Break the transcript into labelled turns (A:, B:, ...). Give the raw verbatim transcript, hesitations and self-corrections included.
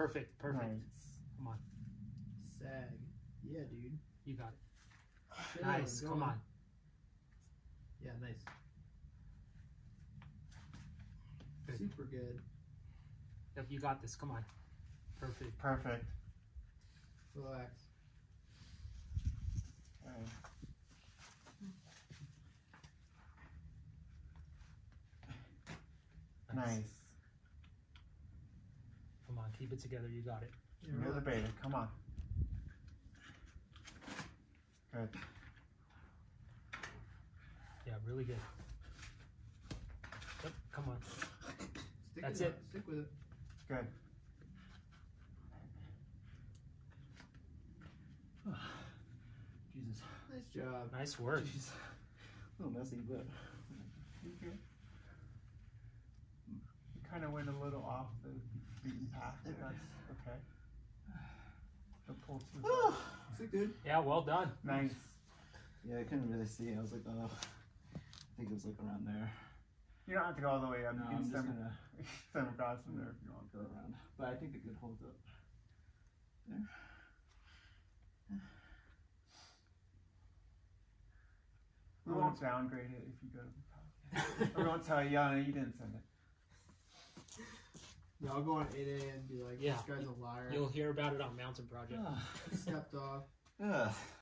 A: perfect, perfect.
B: Nice.
A: Come on.
C: Sag. Yeah, dude.
A: You got it.
C: Shit,
A: Nice.
C: go
A: Come on.
C: Yeah, nice.
A: Good.
C: Super good.
A: Yep, you got this. Come on. Perfect.
B: Perfect.
C: Relax.
B: Okay. Nice.
A: Come on, keep it together. You got it.
B: You're the beta. Come on. Good.
A: Yeah, really good. Yep, come on.
C: Stick
A: That's
C: with
A: it.
C: Stick with it.
B: Good.
D: Jesus.
C: Nice job.
A: Nice work.
D: Jeez. A little messy, but.
B: Okay. You kind of went a little off the beaten path, but that's okay. Don't pull too hard.
C: Stick good.
A: Yeah, well done.
B: Nice.
D: Yeah, I couldn't really see. I was like, oh. I think it was like around there.
B: You don't have to go all the way up.
D: No,
B: You
D: I'm
B: can
D: just
B: stem,
D: gonna
B: stem across from there if you want.
D: go around. But I think the good holds up. There.
B: We won't downgrade it if you go to the top. We won't tell you, yeah, you didn't send it.
C: Yeah, I'll go on eight A and be like,
A: Yeah.
C: this guy's a liar.
A: You'll hear about it on Mountain Project.
C: Stepped off.
D: Ugh.